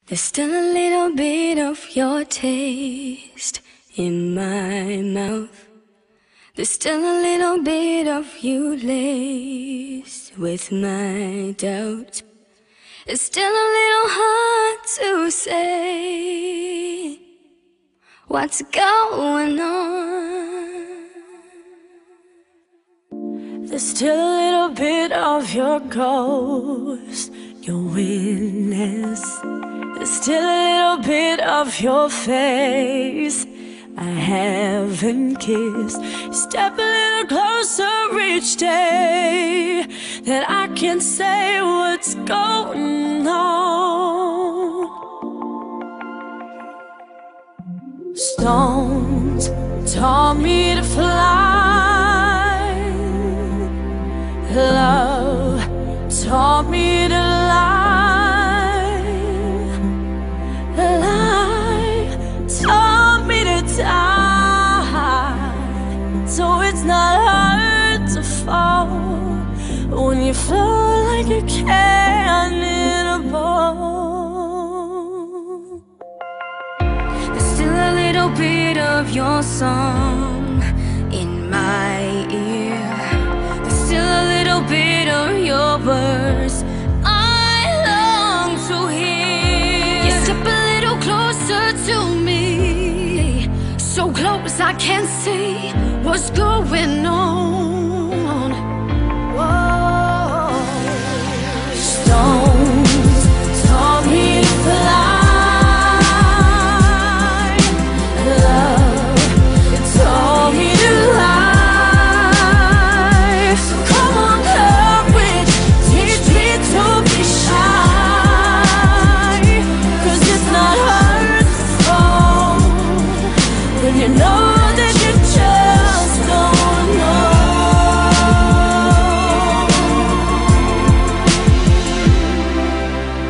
There's still a little bit of your taste in my mouth. There's still a little bit of you laced with my doubts. It's still a little hard to say what's going on. There's still a little bit of your ghost, your witness. There's still a little bit of your face I haven't kissed. Step a little closer each day that I can say what's going on. Stones taught me to fly. Love taught me to lie. Lie taught me to die. So it's not hard to fall when you float like a can in a bowl. There's still a little bit of your song in my ear. There's still a little bit of your words I long to hear. You step a little closer to me, so close I can't see what's going on. Whoa. Stones taught me to fly. Love, it taught me to lie. So come on, courage, teach me to be shy. 'Cause it's not hard to fall when you know that you just don't know.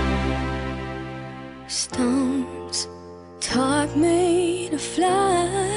Stones taught me to fly.